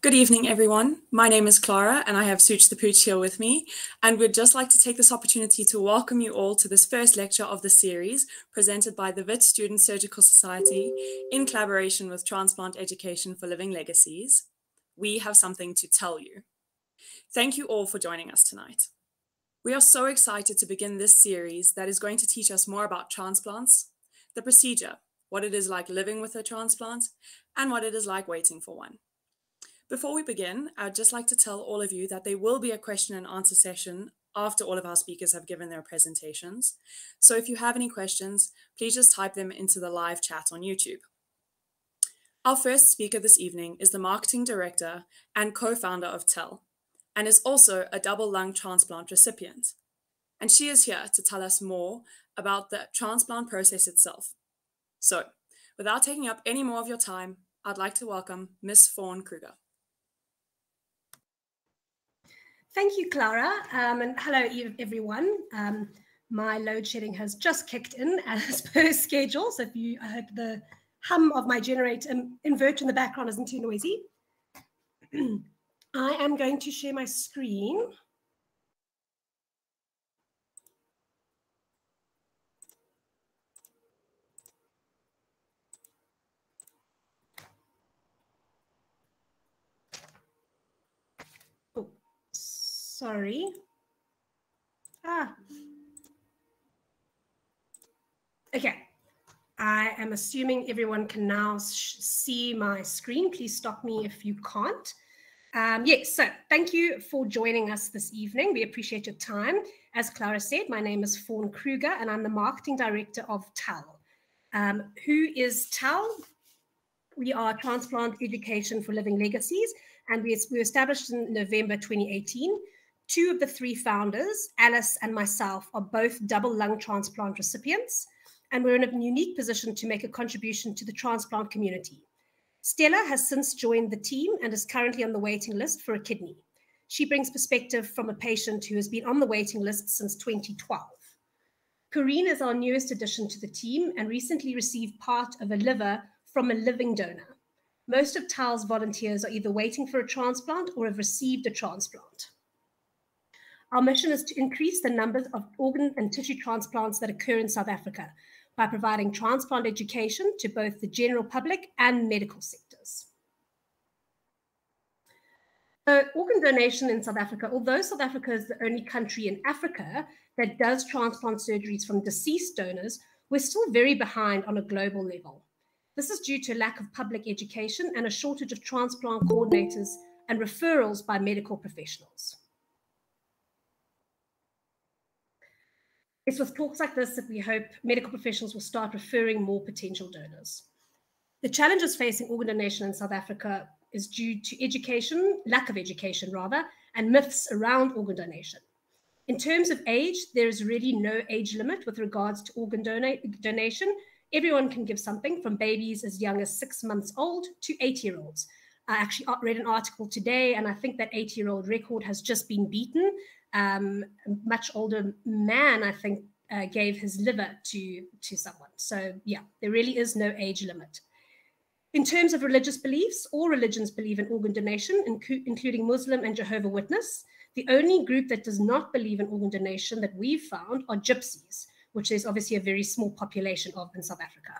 Good evening, everyone. My name is Clara, and I have Such the Pooch here with me. And we'd just like to take this opportunity to welcome you all to this first lecture of the series presented by the Wits Student Surgical Society in collaboration with Transplant Education for Living Legacies. We have something to tell you. Thank you all for joining us tonight. We are so excited to begin this series that is going to teach us more about transplants, the procedure, what it is like living with a transplant, and what it is like waiting for one. Before we begin, I'd just like to tell all of you that there will be a question and answer session after all of our speakers have given their presentations. So if you have any questions, please just type them into the live chat on YouTube. Our first speaker this evening is the Marketing Director and co-founder of TELL, and is also a double lung transplant recipient. And she is here to tell us more about the transplant process itself. So, without taking up any more of your time, I'd like to welcome Ms. Fourie Kruger. Thank you, Clara, and hello, everyone. My load shedding has just kicked in as per schedule, so I hope the hum of my generator inverter in the background isn't too noisy. I am going to share my screen. Sorry. Okay. I am assuming everyone can now see my screen. Please stop me if you can't. Yes, so thank you for joining us this evening. We appreciate your time. As Clara said, my name is Fourie Kruger, and I'm the Marketing Director of TELL. Who is TELL? We are Transplant Education for Living Legacies, and we were established in November 2018. Two of the three founders, Alice and myself, are both double lung transplant recipients, and we're in a unique position to make a contribution to the transplant community. Stella has since joined the team and is currently on the waiting list for a kidney. She brings perspective from a patient who has been on the waiting list since 2012. Coreen is our newest addition to the team and recently received part of a liver from a living donor. Most of TELL's volunteers are either waiting for a transplant or have received a transplant. Our mission is to increase the numbers of organ and tissue transplants that occur in South Africa by providing transplant education to both the general public and medical sectors. So organ donation in South Africa, although South Africa is the only country in Africa that does transplant surgeries from deceased donors, we're still very behind on a global level. This is due to lack of public education and a shortage of transplant coordinators and referrals by medical professionals. It's with talks like this that we hope medical professionals will start referring more potential donors. The challenges facing organ donation in South Africa is due to education, lack of education rather, and myths around organ donation. In terms of age, there is really no age limit with regards to organ donation. Everyone can give something, from babies as young as 6 months old to 8-year-olds. I actually read an article today, and I think that 8-year-old record has just been beaten. A much older man, I think, gave his liver to someone. So yeah, there really is no age limit. In terms of religious beliefs, all religions believe in organ donation, including Muslim and Jehovah's Witness. The only group that does not believe in organ donation that we've found are gypsies, which is obviously a very small population of in South Africa.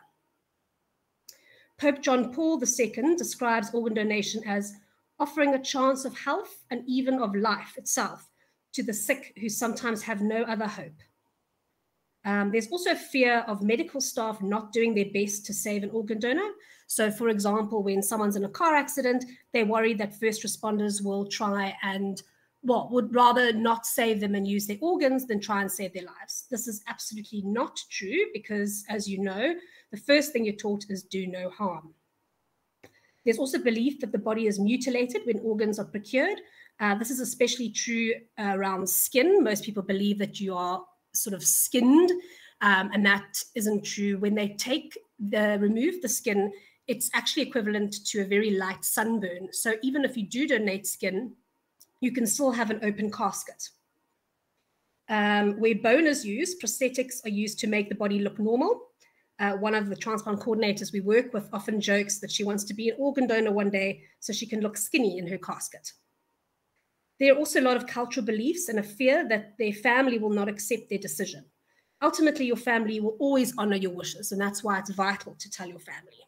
Pope John Paul II describes organ donation as offering a chance of health and even of life itself to the sick who sometimes have no other hope. There's also fear of medical staff not doing their best to save an organ donor. So, for example, when someone's in a car accident, they're worried that first responders will try and, well, would rather not save them and use their organs than try and save their lives. This is absolutely not true because, as you know, the first thing you're taught is do no harm. There's also belief that the body is mutilated when organs are procured. This is especially true around skin. Most people believe that you are sort of skinned, and that isn't true. When they remove the skin, it's actually equivalent to a very light sunburn. So even if you do donate skin, you can still have an open casket. Where bone is used, prosthetics are used to make the body look normal. One of the transplant coordinators we work with often jokes that she wants to be an organ donor one day so she can look skinny in her casket. There are also a lot of cultural beliefs and a fear that their family will not accept their decision. Ultimately, your family will always honor your wishes, and that's why it's vital to tell your family.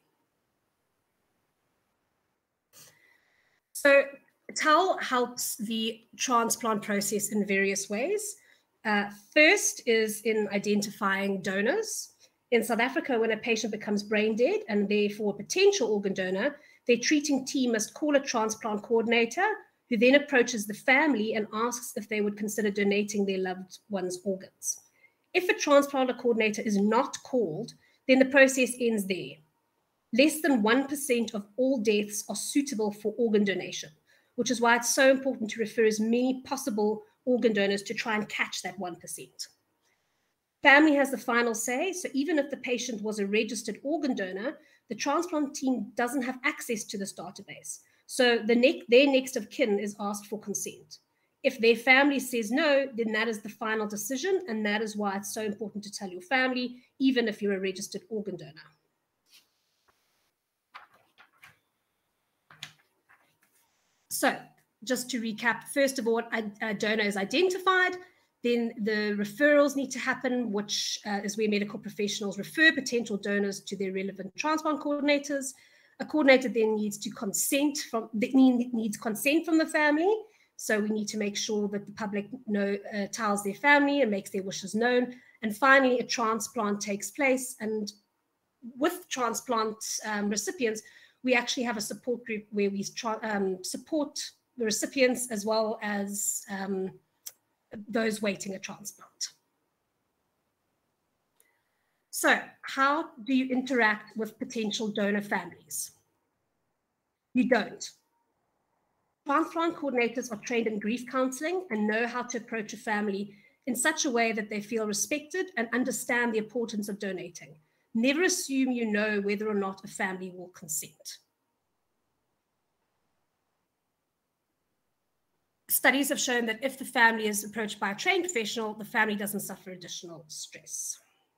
So TELL helps the transplant process in various ways. First is in identifying donors. In South Africa, when a patient becomes brain dead and therefore a potential organ donor, their treating team must call a transplant coordinator who then approaches the family and asks if they would consider donating their loved one's organs. If a transplant coordinator is not called, then the process ends there. Less than 1% of all deaths are suitable for organ donation, which is why it's so important to refer as many possible organ donors to try and catch that 1%. Family has the final say, so even if the patient was a registered organ donor, the transplant team doesn't have access to this database. So their next of kin is asked for consent. If their family says no, then that is the final decision, and that is why it's so important to tell your family, even if you're a registered organ donor. So just to recap, first of all, a donor is identified. Then the referrals need to happen, which is where medical professionals refer potential donors to their relevant transplant coordinators. A coordinator then needs consent from the family. So we need to make sure that the public tells their family and makes their wishes known. And finally, a transplant takes place. And with transplant recipients, we actually have a support group where we support the recipients as well as those waiting a transplant. So how do you interact with potential donor families? You don't. Transplant coordinators are trained in grief counseling and know how to approach a family in such a way that they feel respected and understand the importance of donating. Never assume you know whether or not a family will consent. Studies have shown that if the family is approached by a trained professional, the family doesn't suffer additional stress.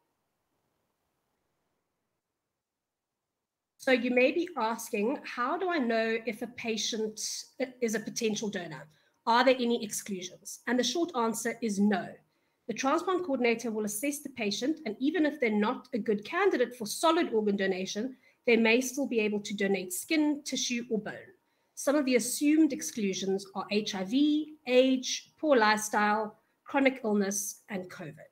So you may be asking, how do I know if a patient is a potential donor? Are there any exclusions? And the short answer is no. The transplant coordinator will assess the patient, and even if they're not a good candidate for solid organ donation, they may still be able to donate skin, tissue, or bone. Some of the assumed exclusions are HIV, age, poor lifestyle, chronic illness, and COVID.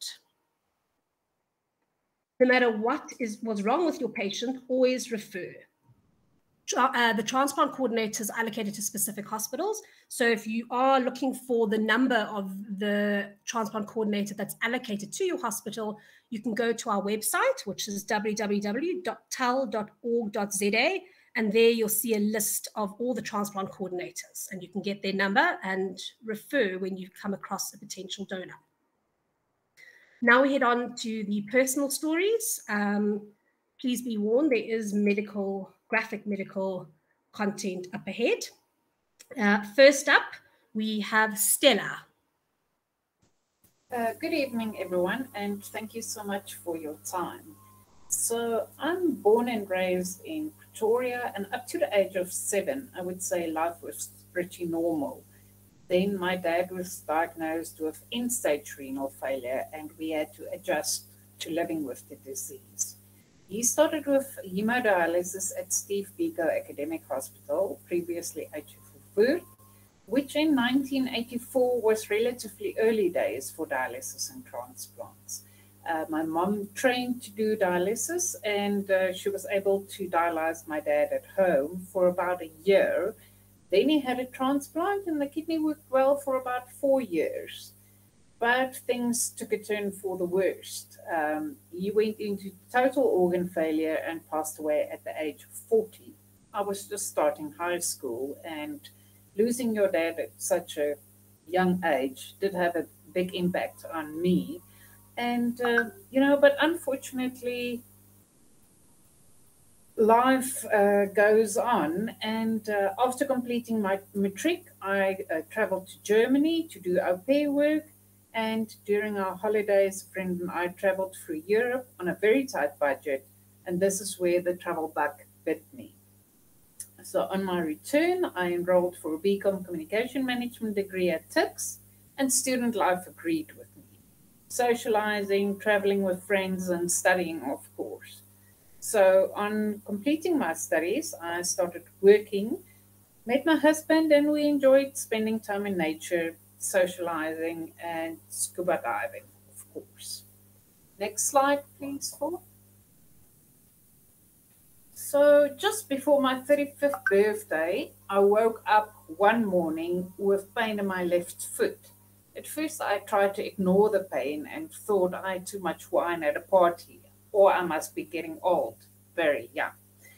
No matter what's wrong with your patient, always refer. The transplant coordinator is allocated to specific hospitals. So if you are looking for the number of the transplant coordinator that's allocated to your hospital, you can go to our website, which is www.tell.org.za, and there you'll see a list of all the transplant coordinators, and you can get their number and refer when you come across a potential donor. Now we head on to the personal stories. Please be warned, there is graphic medical content up ahead. First up, we have Stella. Good evening, everyone, and thank you so much for your time. So I'm born and raised in Pretoria, and up to the age of 7, I would say life was pretty normal. Then my dad was diagnosed with end-stage renal failure, and we had to adjust to living with the disease. He started with hemodialysis at Steve Biko Academic Hospital, previously Fourie, which in 1984 was relatively early days for dialysis and transplants. My mom trained to do dialysis, and she was able to dialyze my dad at home for about a year. Then he had a transplant, and the kidney worked well for about 4 years. But things took a turn for the worst. He went into total organ failure and passed away at the age of 40. I was just starting high school, and losing your dad at such a young age did have a big impact on me. And, but unfortunately, life goes on. And after completing my matric, I traveled to Germany to do au pair work. And during our holidays, a friend and I traveled through Europe on a very tight budget And this is where the travel bug bit me. So on my return, I enrolled for a BCom Communication Management degree at TIX, and student life agreed with me. Socializing, traveling with friends, and studying, of course. So on completing my studies, I started working, met my husband, and we enjoyed spending time in nature, socializing, and scuba diving, of course. Next slide, please, Fourie. So just before my 35th birthday, I woke up one morning with pain in my left foot. At first, I tried to ignore the pain and thought I had too much wine at a party, or I must be getting old, very young.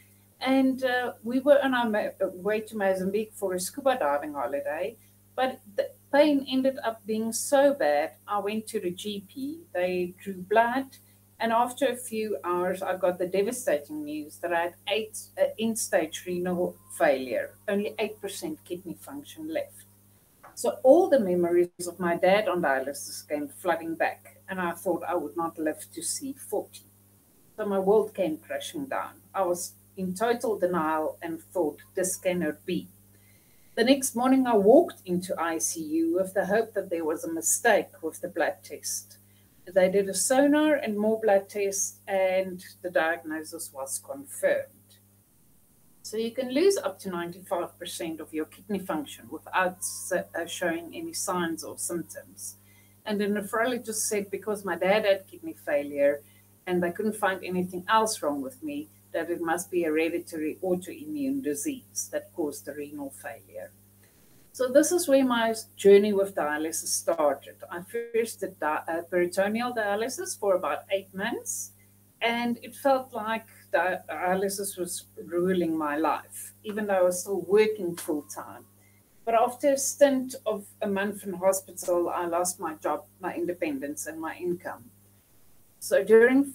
And we were on our way to Mozambique for a scuba diving holiday, but the pain ended up being so bad, I went to the GP, they drew blood, and after a few hours, I got the devastating news that I had end-stage renal failure, only 8% kidney function left. So all the memories of my dad on dialysis came flooding back, and I thought I would not live to see 40. So my world came crashing down. I was in total denial and thought, this cannot be. The next morning, I walked into ICU with the hope that there was a mistake with the blood test. They did a sonar and more blood tests, and the diagnosis was confirmed. So you can lose up to 95% of your kidney function without showing any signs or symptoms. And the nephrologist said because my dad had kidney failure and they couldn't find anything else wrong with me, that it must be a hereditary autoimmune disease that caused the renal failure. So this is where my journey with dialysis started. I first did peritoneal dialysis for about 8 months, and it felt like dialysis was ruling my life, even though I was still working full-time. But after a stint of a month in hospital, I lost my job, my independence, and my income. So during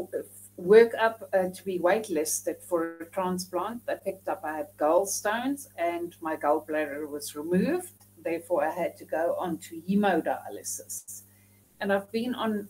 work up to be waitlisted for a transplant, I picked up I had gallstones and my gallbladder was removed. Therefore, I had to go on to hemodialysis. And I've been on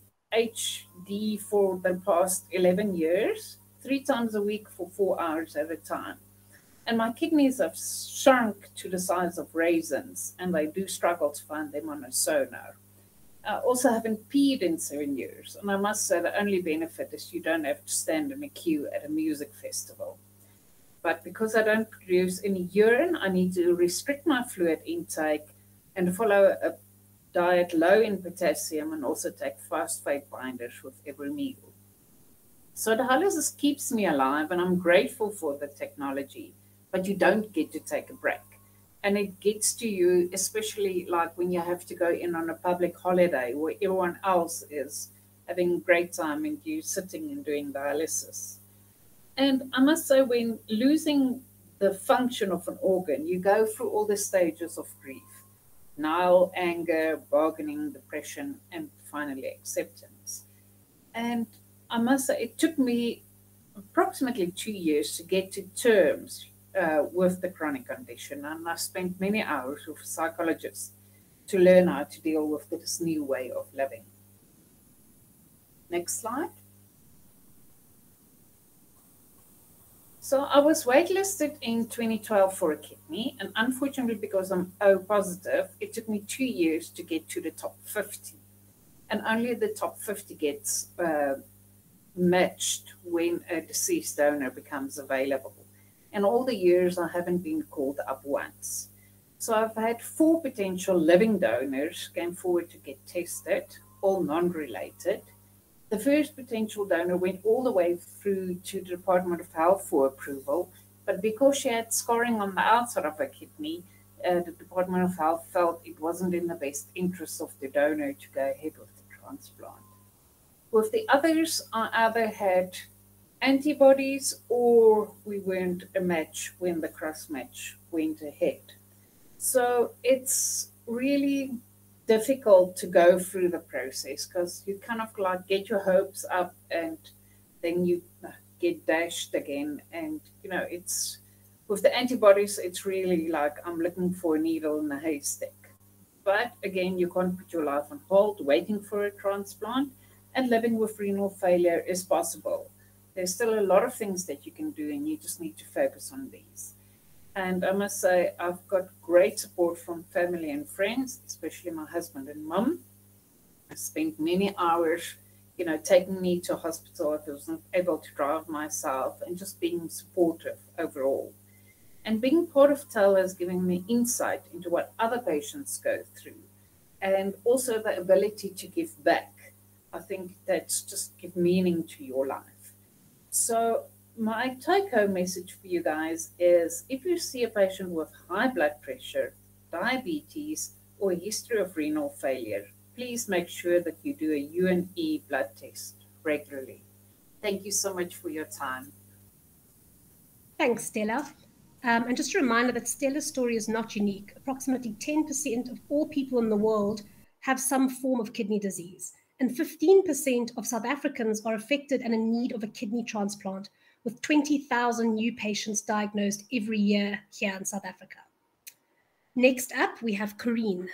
HD for the past 11 years, 3 times a week for 4 hours at a time. And my kidneys have shrunk to the size of raisins, and I do struggle to find them on a sonar. I also haven't peed in 7 years, and I must say the only benefit is you don't have to stand in a queue at a music festival. But because I don't produce any urine, I need to restrict my fluid intake and follow a diet low in potassium and also take phosphate binders with every meal. So dialysis keeps me alive, and I'm grateful for the technology, but you don't get to take a break. And it gets to you, especially like when you have to go in on a public holiday where everyone else is having a great time and you sitting and doing dialysis. And I must say, when losing the function of an organ, you go through all the stages of grief: denial, anger, bargaining, depression, and finally acceptance. And I must say, it took me approximately 2 years to get to terms with the chronic condition, and I spent many hours with psychologists to learn how to deal with this new way of living. Next slide. So I was waitlisted in 2012 for a kidney, and unfortunately, because I'm O positive, it took me 2 years to get to the top 50. And only the top 50 gets matched when a deceased donor becomes available. And all the years I haven't been called up once. So I've had 4 potential living donors came forward to get tested, all non-related. The first potential donor went all the way through to the Department of Health for approval, but because she had scarring on the outside of her kidney, the Department of Health felt it wasn't in the best interest of the donor to go ahead with the transplant. With the others, I either had antibodies or we weren't a match when the cross match went ahead. So it's really difficult to go through the process because you kind of like get your hopes up and then you get dashed again. And, you know, it's with the antibodies, it's really like I'm looking for a needle in a haystack. But again, you can't put your life on hold waiting for a transplant, and living with renal failure is possible. There's still a lot of things that you can do, and you just need to focus on these. And I must say, I've got great support from family and friends, especially my husband and mum. I spent many hours, taking me to hospital if I wasn't able to drive myself, and just being supportive overall. And being part of TELL has given me insight into what other patients go through, and also the ability to give back. I think that's just give meaning to your life. So my take-home message for you guys is, if you see a patient with high blood pressure, diabetes, or a history of renal failure, please make sure that you do a U&E blood test regularly. Thank you so much for your time. Thanks, Stella. And just a reminder that Stella's story is not unique. Approximately 10% of all people in the world have some form of kidney disease, and 15% of South Africans are affected and in need of a kidney transplant, with 20,000 new patients diagnosed every year here in South Africa. Next up, we have Coreen.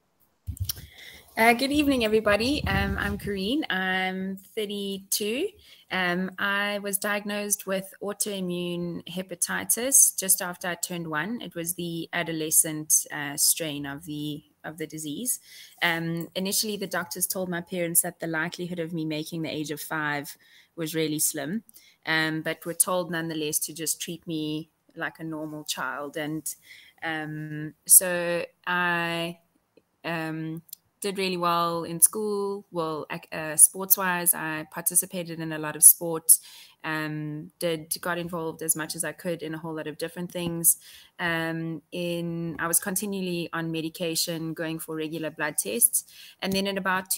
Good evening, everybody. I'm Coreen. I'm 32. I was diagnosed with autoimmune hepatitis just after I turned 1. It was the adolescent strain of the disease. Initially, the doctors told my parents that the likelihood of me making the age of 5 was really slim, but were told nonetheless to just treat me like a normal child. And so I did really well in school. Well, sports-wise, I participated in a lot of sports, got involved as much as I could in a whole lot of different things. I was continually on medication, going for regular blood tests. And then in about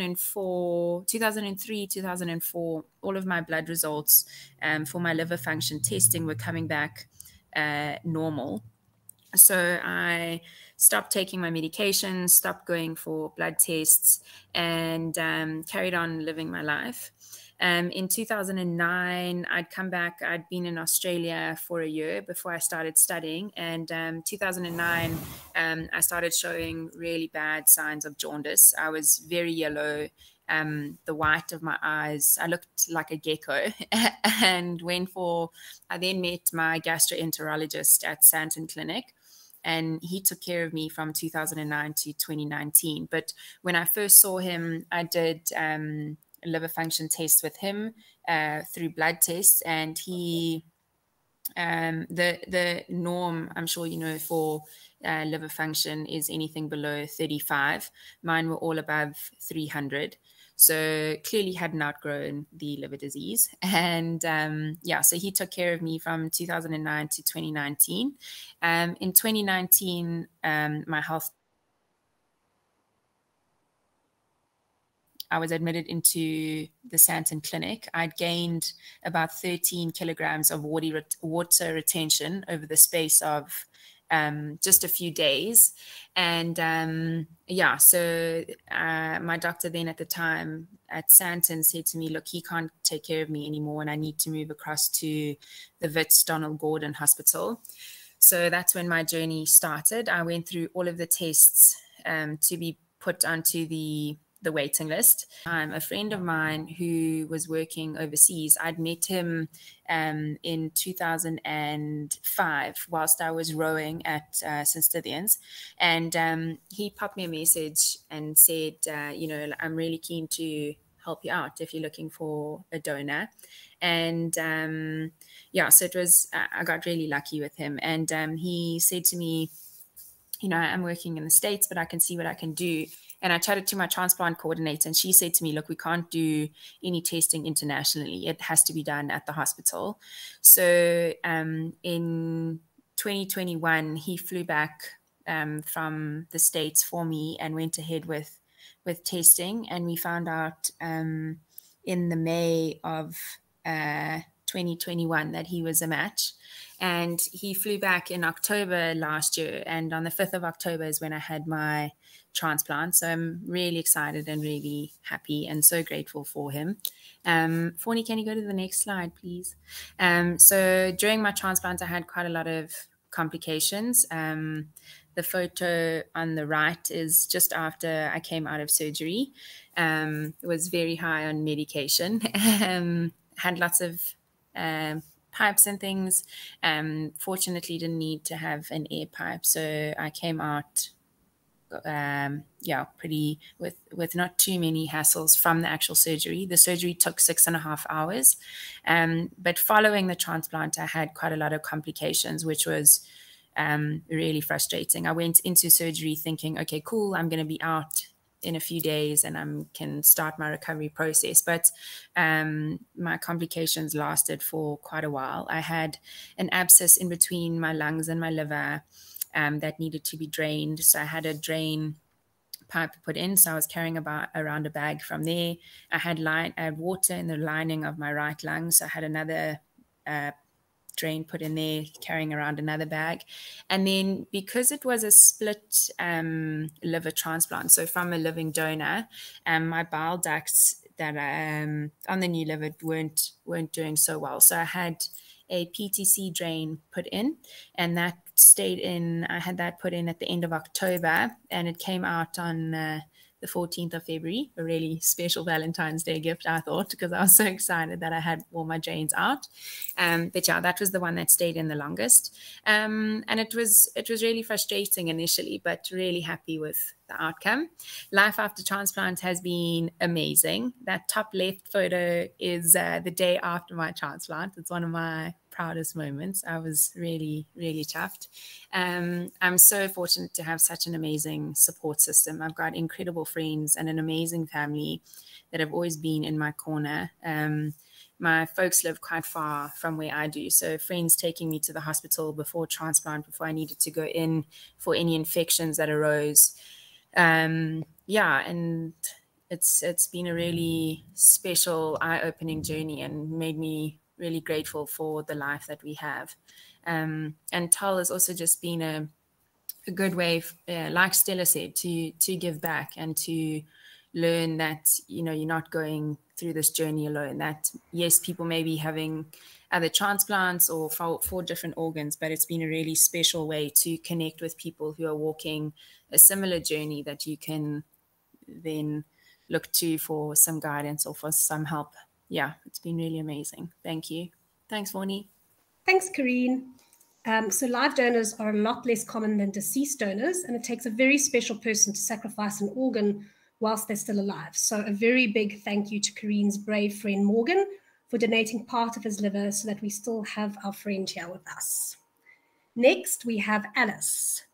2003, 2004, all of my blood results for my liver function testing were coming back normal. So I stopped taking my medication, stopped going for blood tests, and carried on living my life. In 2009, I'd come back. I'd been in Australia for a year before I started studying. And 2009, I started showing really bad signs of jaundice. I was very yellow. The white of my eyes, I looked like a gecko. And I then met my gastroenterologist at Sandton Clinic, and he took care of me from 2009 to 2019. But when I first saw him, I did a liver function test with him through blood tests, and he the norm, I'm sure you know, for liver function is anything below 35. Mine were all above 300. So clearly hadn't outgrown the liver disease. And so he took care of me from 2009 to 2019. In 2019, my health, I was admitted into the Sandton Clinic. I'd gained about 13 kilograms of water retention over the space of just a few days. And so my doctor then at the time at Sandton said to me, look, he can't take care of me anymore, and I need to move across to the Wits Donald Gordon Hospital. So that's when my journey started. I went through all of the tests to be put onto the waiting list. A friend of mine who was working overseas, I'd met him in 2005 whilst I was rowing at St. Stithians, and he popped me a message and said, I'm really keen to help you out if you're looking for a donor. And so it was, I got really lucky with him, and he said to me, I'm working in the States, but I can see what I can do. And I chatted to my transplant coordinator, and she said to me, look, we can't do any testing internationally. It has to be done at the hospital. So in 2021, he flew back from the States for me and went ahead with testing. And we found out in the May of 2021 that he was a match. And he flew back in October last year. And on the 5th of October is when I had my transplant. So I'm really excited and really happy and so grateful for him. Fourie, can you go to the next slide, please? So during my transplant, I had quite a lot of complications. The photo on the right is just after I came out of surgery. It was very high on medication. had lots of pipes and things. Fortunately, didn't need to have an air pipe, so I came out pretty with not too many hassles from the actual surgery. The surgery took 6.5 hours, but following the transplant, I had quite a lot of complications, which was really frustrating. I went into surgery thinking, okay, cool, I'm going to be out in a few days and I can start my recovery process. But my complications lasted for quite a while. I had an abscess in between my lungs and my liver that needed to be drained. So I had a drain pipe put in. So I was carrying around a bag from there. I had water in the lining of my right lung. So I had another drain put in there, carrying around another bag. And then because it was a split liver transplant, so from a living donor, my bile ducts that on the new liver weren't doing so well. So I had a PTC drain put in, and that stayed in. I had that put in at the end of October, and it came out on the 14th of February, a really special Valentine's Day gift, I thought, because I was so excited that I had all my drains out. But yeah, that was the one that stayed in the longest. And it was really frustrating initially, but really happy with the outcome. Life after transplant has been amazing. That top left photo is the day after my transplant. It's one of my proudest moments. I was really, really chuffed. I'm so fortunate to have such an amazing support system. I've got incredible friends and an amazing family that have always been in my corner. My folks live quite far from where I do, so friends taking me to the hospital before transplant, before I needed to go in for any infections that arose. And it's been a really special, eye-opening journey and made me really grateful for the life that we have. And TELL has also just been a good way, like Stella said, to give back and to learn that, you're not going through this journey alone, that yes, people may be having other transplants or for different organs, but it's been a really special way to connect with people who are walking a similar journey that you can then look to for some guidance or for some help. Yeah, it's been really amazing. Thank you. Thanks, Fourie. Thanks, Coreen. So live donors are a lot less common than deceased donors, and it takes a very special person to sacrifice an organ whilst they're still alive. So a very big thank you to Coreen's brave friend Morgan for donating part of his liver so that we still have our friend here with us. Next, we have Alice.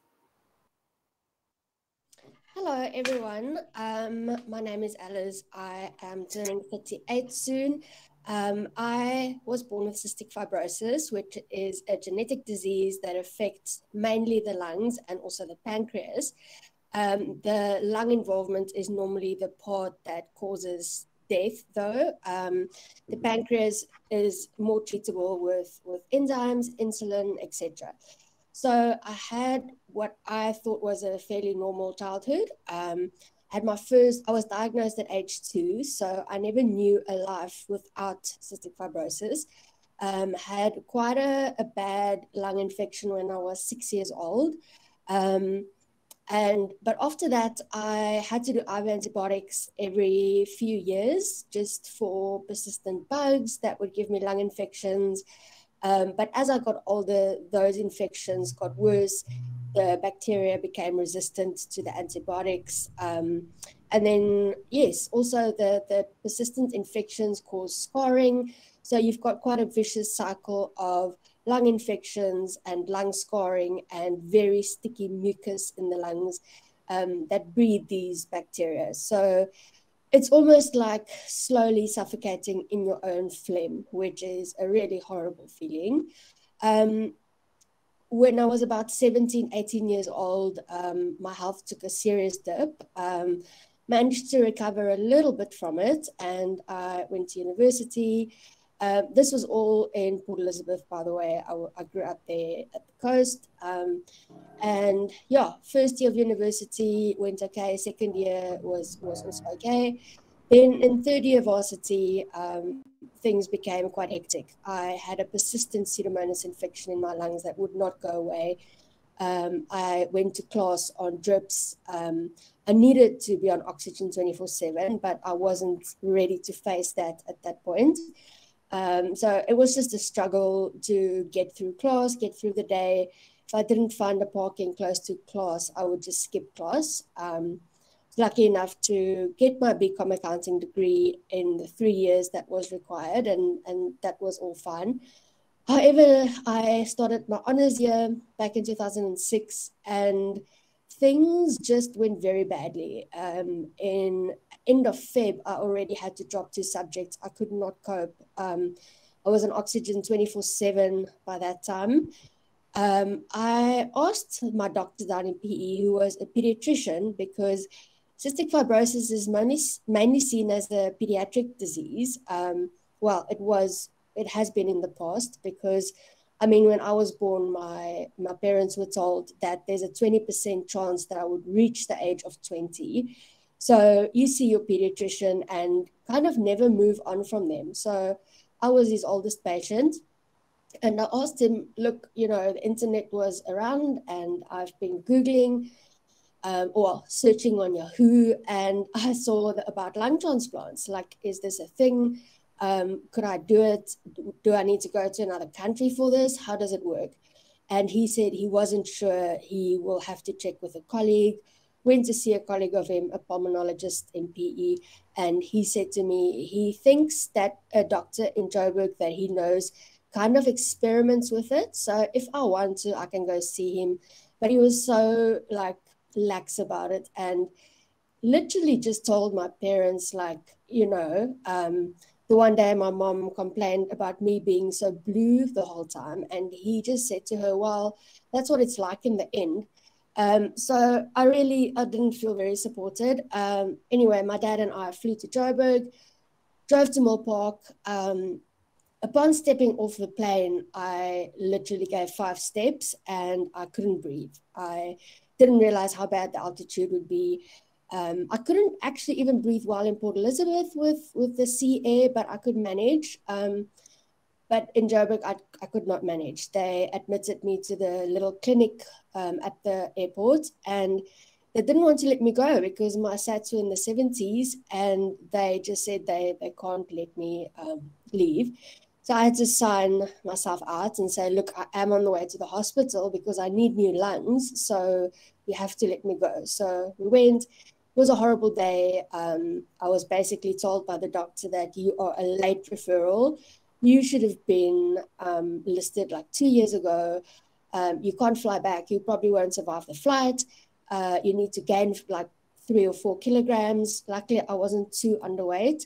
Hello, everyone. My name is Alice. I am turning 38 soon. I was born with cystic fibrosis, which is a genetic disease that affects mainly the lungs and also the pancreas. The lung involvement is normally the part that causes death, though. The pancreas is more treatable with enzymes, insulin, etc. So I had what I thought was a fairly normal childhood. I was diagnosed at age 2, so I never knew a life without cystic fibrosis. Had quite a bad lung infection when I was 6 years old. But after that, I had to do IV antibiotics every few years just for persistent bugs that would give me lung infections. But as I got older, those infections got worse. The bacteria became resistant to the antibiotics. And then, yes, also the persistent infections cause scarring. So you've got quite a vicious cycle of lung infections and lung scarring and very sticky mucus in the lungs that breed these bacteria. So it's almost like slowly suffocating in your own phlegm, which is a really horrible feeling. When I was about 17, 18 years old, my health took a serious dip. Managed to recover a little bit from it, and I went to university. This was all in Port Elizabeth, by the way. I grew up there at the coast. And yeah, first year of university went okay. Second year was also okay. Then in third year varsity, things became quite hectic. I had a persistent Pseudomonas infection in my lungs that would not go away. I went to class on drips. I needed to be on oxygen 24/7, but I wasn't ready to face that at that point. So it was just a struggle to get through class, get through the day. If I didn't find a parking close to class, I would just skip class. Lucky enough to get my BCom accounting degree in the 3 years that was required, and that was all fine. However, I started my honors year back in 2006, and things just went very badly. In end of Feb, I already had to drop 2 subjects. I could not cope. I was on oxygen 24/7 by that time. I asked my doctor down in PE, who was a pediatrician, because cystic fibrosis is mainly seen as a pediatric disease. Well, it has been in the past, because I mean, when I was born, my parents were told that there's a 20% chance that I would reach the age of 20. So you see your pediatrician and kind of never move on from them. So I was his oldest patient. And I asked him, look, you know, the internet was around and I've been Googling or searching on Yahoo, and I saw about lung transplants. Like, is this a thing? Could I do it? Do I need to go to another country for this? How does it work? And he said he wasn't sure. He will have to check with a colleague. Went to see a colleague of him, a pulmonologist in PE, and he said to me, he thinks that a doctor in Joburg that he knows kind of experiments with it. So if I want to, I can go see him. But he was so like lax about it, and literally just told my parents, like, you know, the one day my mom complained about me being so blue the whole time, and he just said to her, well, that's what it's like in the end. So I didn't feel very supported. Anyway, my dad and I flew to Joburg, drove to Mill Park. Upon stepping off the plane, I literally gave 5 steps and I couldn't breathe. I didn't realize how bad the altitude would be. I couldn't actually even breathe while in Port Elizabeth with the sea air, but I could manage. But in Joburg, I could not manage. They admitted me to the little clinic at the airport, and they didn't want to let me go because my SATs were in the 70s, and they just said they can't let me leave. So I had to sign myself out and say, look, I am on the way to the hospital because I need new lungs, so you have to let me go. So we went. It was a horrible day. I was basically told by the doctor that you are a late referral. You should have been listed like 2 years ago. You can't fly back. You probably won't survive the flight. You need to gain like 3 or 4 kilograms. Luckily, I wasn't too underweight.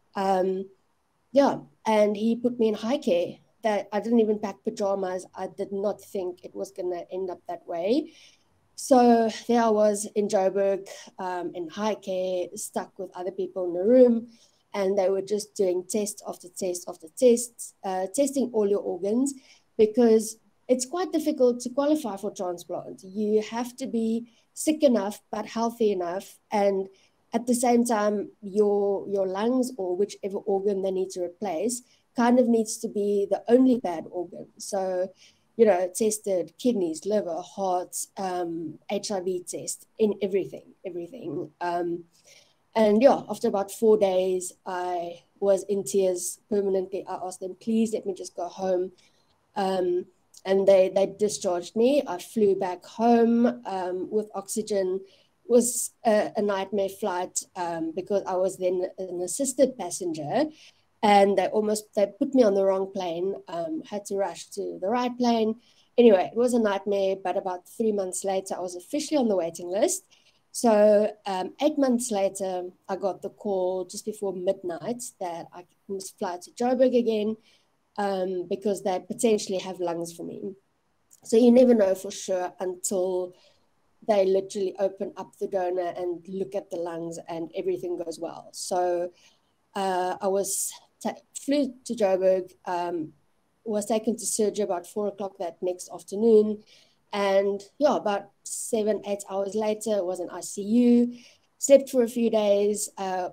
Yeah, and he put me in high care. That I didn't even pack pajamas. I did not think it was going to end up that way. So there I was in Joburg in high care, stuck with other people in the room, and they were just doing test after test after test, testing all your organs, because it's quite difficult to qualify for transplant. You have to be sick enough but healthy enough, and at the same time, your lungs or whichever organ they need to replace kind of needs to be the only bad organ. So, you know, tested kidneys, liver, heart, HIV test, in everything. And yeah, after about 4 days, I was in tears permanently. I asked them, please let me just go home. And they discharged me. I flew back home with oxygen. It was a nightmare flight because I was then an assisted passenger, and they put me on the wrong plane, had to rush to the right plane. Anyway, it was a nightmare, but about 3 months later, I was officially on the waiting list. So 8 months later, I got the call just before midnight that I must fly to Joburg again because they potentially have lungs for me. So you never know for sure until they literally open up the donor and look at the lungs and everything goes well. So I flew to Joburg, was taken to surgery about 4 o'clock that next afternoon. And yeah, about 7-8 hours later, was in ICU, slept for a few days, the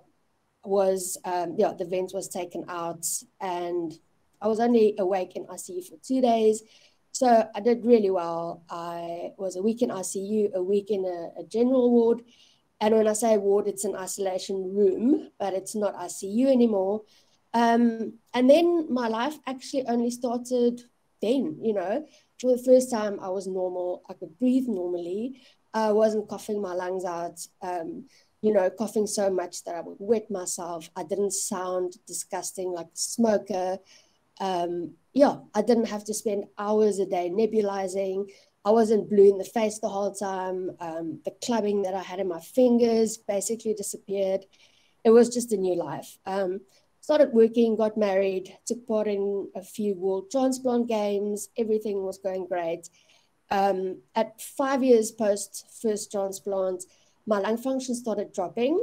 vent was taken out, and I was only awake in ICU for 2 days. So I did really well. I was a week in ICU, a week in a general ward. And when I say ward, it's an isolation room, but it's not ICU anymore. And then my life actually only started then, you know. For the first time, I was normal. I could breathe normally. I wasn't coughing my lungs out, you know, coughing so much that I would wet myself. I didn't sound disgusting like a smoker. Yeah, I didn't have to spend hours a day nebulizing. I wasn't blue in the face the whole time. The clubbing that I had in my fingers basically disappeared. It was just a new life. Started working, got married, took part in a few world transplant games. Everything was going great. At 5 years post first transplant, my lung function started dropping.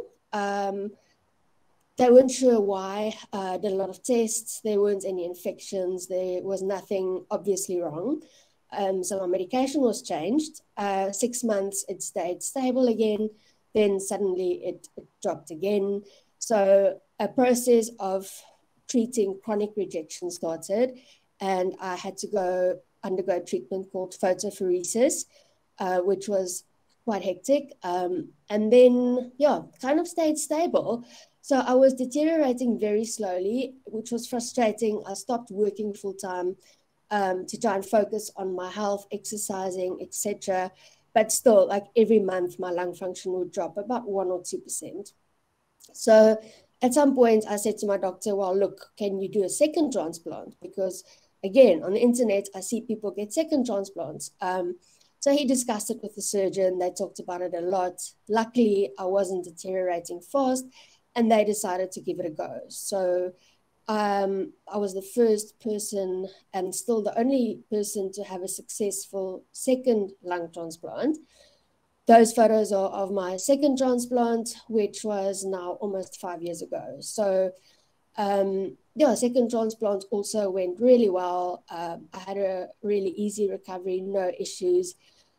They weren't sure why. Did a lot of tests. There weren't any infections. There was nothing obviously wrong. So my medication was changed. 6 months, it stayed stable again. Then suddenly it dropped again. So a process of treating chronic rejection started, and I had to go undergo treatment called photophoresis, which was quite hectic. And then, yeah, kind of stayed stable. So I was deteriorating very slowly, which was frustrating. I stopped working full time to try and focus on my health, exercising, etc. But still, like every month, my lung function would drop about 1 or 2%. So at some point, I said to my doctor, well, look, can you do a second transplant? Because again, on the internet, I see people get second transplants. So he discussed it with the surgeon. They talked about it a lot. Luckily, I wasn't deteriorating fast, and they decided to give it a go. So I was the first person and still the only person to have a successful second lung transplant. Those photos are of my second transplant, which was now almost 5 years ago. So yeah, second transplant also went really well. I had a really easy recovery, no issues.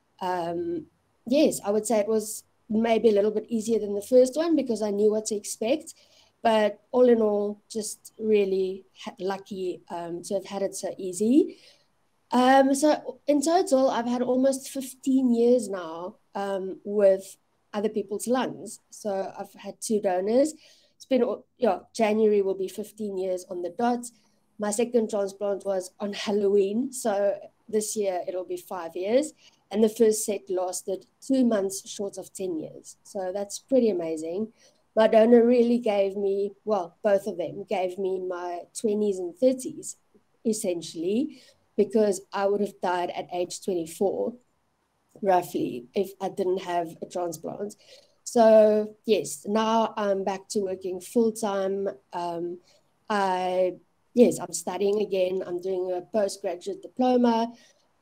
Yes, I would say it was maybe a little bit easier than the first one because I knew what to expect. But all in all, just really lucky to have had it so easy. So in total, I've had almost 15 years now with other people's lungs. So I've had 2 donors. It's been, yeah, January will be 15 years on the dot. My second transplant was on Halloween. So this year it'll be 5 years. And the first set lasted 2 months short of 10 years. So that's pretty amazing. My donor really gave me, well, both of them gave me my 20s and 30s, essentially, because I would have died at age 24, roughly, if I didn't have a transplant. So yes, now I'm back to working full-time. Yes, I'm studying again. I'm doing a postgraduate diploma.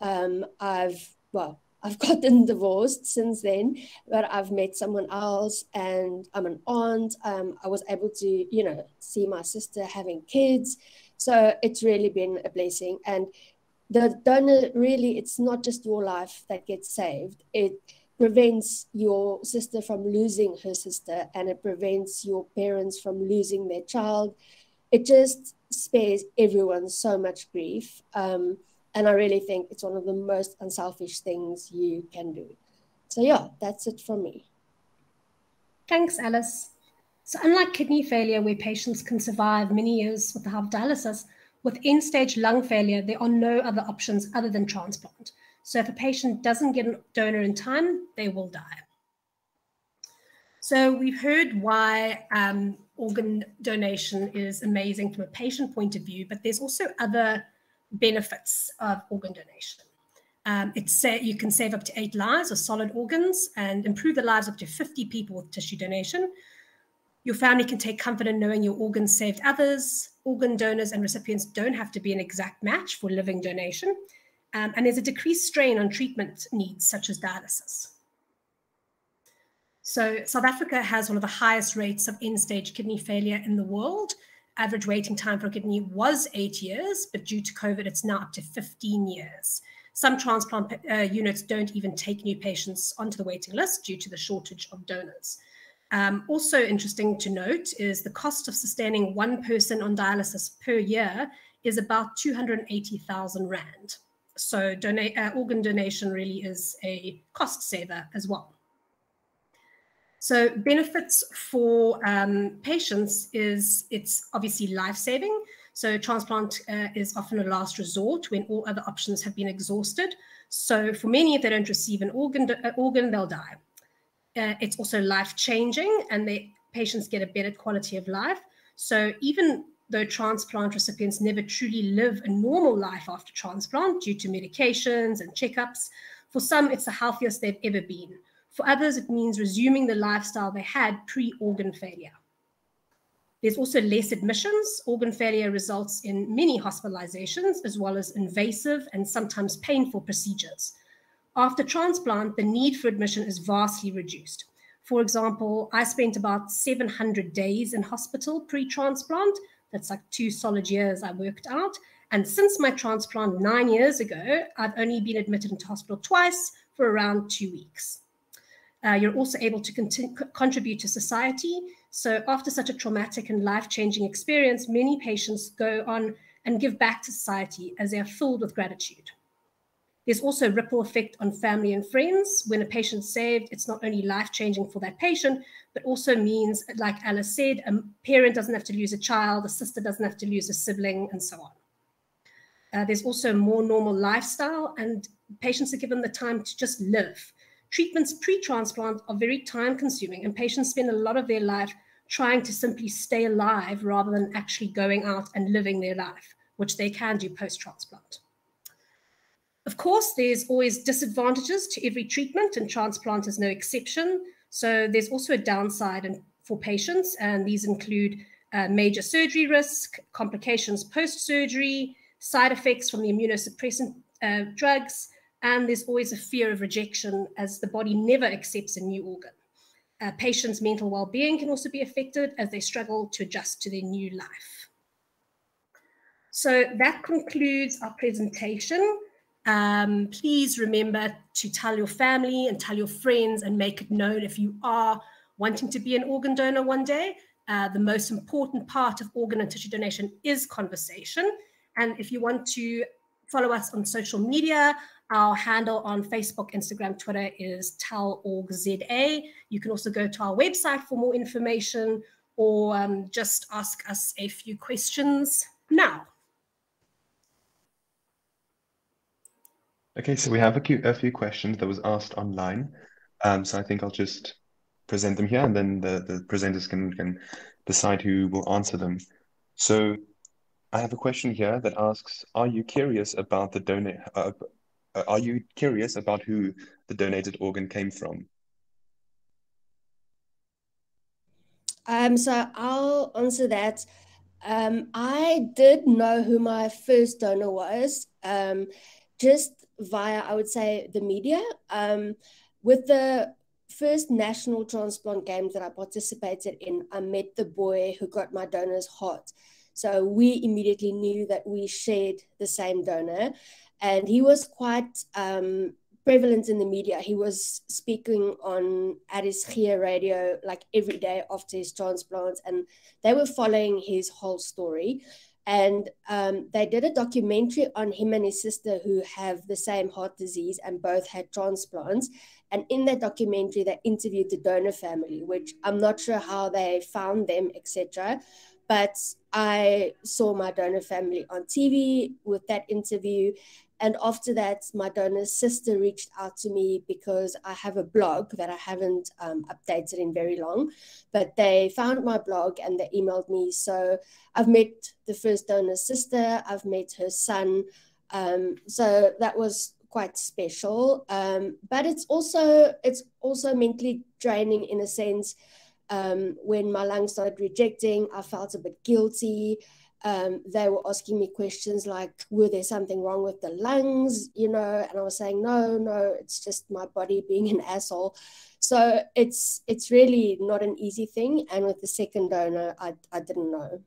I've gotten divorced since then, but I've met someone else and I'm an aunt. I was able to, you know, see my sister having kids. So it's really been a blessing. And the donor, really, it's not just your life that gets saved. It prevents your sister from losing her sister, and it prevents your parents from losing their child. It just spares everyone so much grief. And I really think it's one of the most unselfish things you can do. So yeah, that's it from me. Thanks, Alice. So unlike kidney failure, where patients can survive many years with the help of dialysis, with end-stage lung failure, there are no other options other than transplant. So if a patient doesn't get a donor in time, they will die. So we've heard why organ donation is amazing from a patient point of view, but there's also other benefits of organ donation. You can save up to 8 lives of solid organs and improve the lives of up to 50 people with tissue donation. Your family can take comfort in knowing your organs saved others. Organ donors and recipients don't have to be an exact match for living donation. And there's a decreased strain on treatment needs, such as dialysis. So South Africa has one of the highest rates of end-stage kidney failure in the world. Average waiting time for a kidney was 8 years, but due to COVID, it's now up to 15 years. Some transplant units don't even take new patients onto the waiting list due to the shortage of donors. Also interesting to note is the cost of sustaining one person on dialysis per year is about 280,000 Rand. So organ donation really is a cost saver as well. So benefits for patients is it's obviously life-saving. So transplant is often a last resort when all other options have been exhausted. So for many, if they don't receive an organ, they'll die. It's also life-changing, and the patients get a better quality of life. So even though transplant recipients never truly live a normal life after transplant due to medications and checkups, for some, it's the healthiest they've ever been. For others, it means resuming the lifestyle they had pre-organ failure. There's also less admissions. Organ failure results in many hospitalizations, as well as invasive and sometimes painful procedures. After transplant, the need for admission is vastly reduced. For example, I spent about 700 days in hospital pre-transplant. That's like 2 solid years I worked out. And since my transplant 9 years ago, I've only been admitted into hospital twice for around 2 weeks. You're also able to contribute to society. So after such a traumatic and life-changing experience, many patients go on and give back to society as they are filled with gratitude. There's also a ripple effect on family and friends. When a patient's saved, it's not only life-changing for that patient, but also means, like Alice said, a parent doesn't have to lose a child, a sister doesn't have to lose a sibling, and so on. There's also a more normal lifestyle, and patients are given the time to just live. Treatments pre-transplant are very time-consuming, and patients spend a lot of their life trying to simply stay alive rather than actually going out and living their life, which they can do post-transplant. Of course, there's always disadvantages to every treatment, and transplant is no exception. So there's also a downside for patients, and these include major surgery risk, complications post-surgery, side effects from the immunosuppressant drugs, and there's always a fear of rejection as the body never accepts a new organ. Patients' mental well-being can also be affected as they struggle to adjust to their new life. So that concludes our presentation. Please remember to tell your family and tell your friends and make it known if you are wanting to be an organ donor one day. The most important part of organ and tissue donation is conversation. And if you want to follow us on social media, our handle on Facebook, Instagram, Twitter is TellOrgZA. You can also go to our website for more information, or just ask us a few questions now. Okay, so we have a few questions that was asked online. So I think I'll just present them here, and then the presenters can decide who will answer them. So I have a question here that asks, are you curious about the are you curious about who the donated organ came from? So I'll answer that. I did know who my first donor was, just via, I would say, the media. With the first national transplant games that I participated in, I met the boy who got my donor's heart. So we immediately knew that we shared the same donor, and he was quite prevalent in the media. He was speaking on RSG radio like every day after his transplants, and they were following his whole story. And they did a documentary on him and his sister who have the same heart disease and both had transplants. And in that documentary, they interviewed the donor family, which I'm not sure how they found them, etc. But I saw my donor family on TV with that interview. And after that, my donor's sister reached out to me because I have a blog that I haven't updated in very long, but they found my blog and they emailed me. So I've met the first donor's sister, I've met her son. So that was quite special. But it's also mentally draining in a sense. When my lungs started rejecting, I felt a bit guilty. They were asking me questions like, were there something wrong with the lungs, and I was saying, no, it's just my body being an asshole. So it's really not an easy thing. And with the second donor, I didn't know.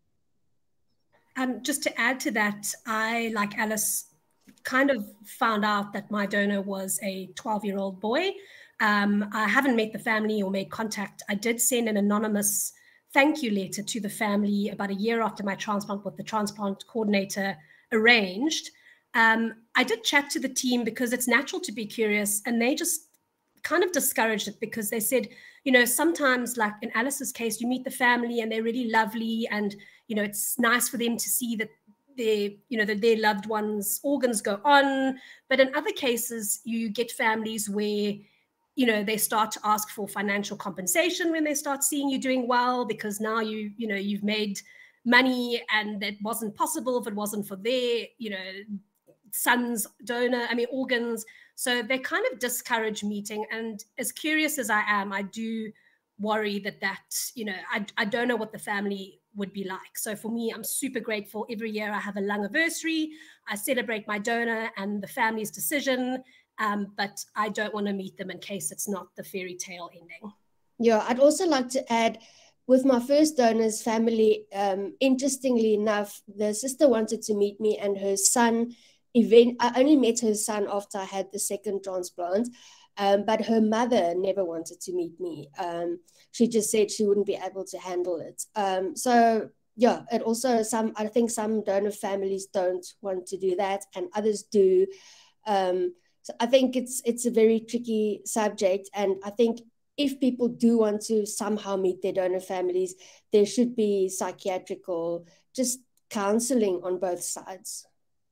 Just to add to that, I, like Alice, kind of found out that my donor was a 12-year-old boy. I haven't met the family or made contact. I did send an anonymous thank you letter to the family about a year after my transplant, what the transplant coordinator arranged. I did chat to the team because it's natural to be curious, and they just kind of discouraged it because they said, you know, sometimes like in Alice's case, you meet the family and they're really lovely, and, you know, it's nice for them to see that their loved ones' organs go on. But in other cases, you get families where, you know, they start to ask for financial compensation when they start seeing you doing well, because now you've made money, and that wasn't possible if it wasn't for their, you know, son's organs. So they kind of discourage meeting. And as curious as I am, I do worry that you know, I don't know what the family would be like. So for me, I'm super grateful. Every year I have a lung anniversary. I celebrate my donor and the family's decision, but I don't want to meet them in case it's not the fairy tale ending. Yeah, I'd also like to add, with my first donor's family, interestingly enough, the sister wanted to meet me and her son. I only met her son after I had the second transplant, but her mother never wanted to meet me. She just said she wouldn't be able to handle it. So yeah, it also I think some donor families don't want to do that, and others do. So I think it's a very tricky subject, and I think if people do want to somehow meet their donor families, there should be psychiatric or just counseling on both sides.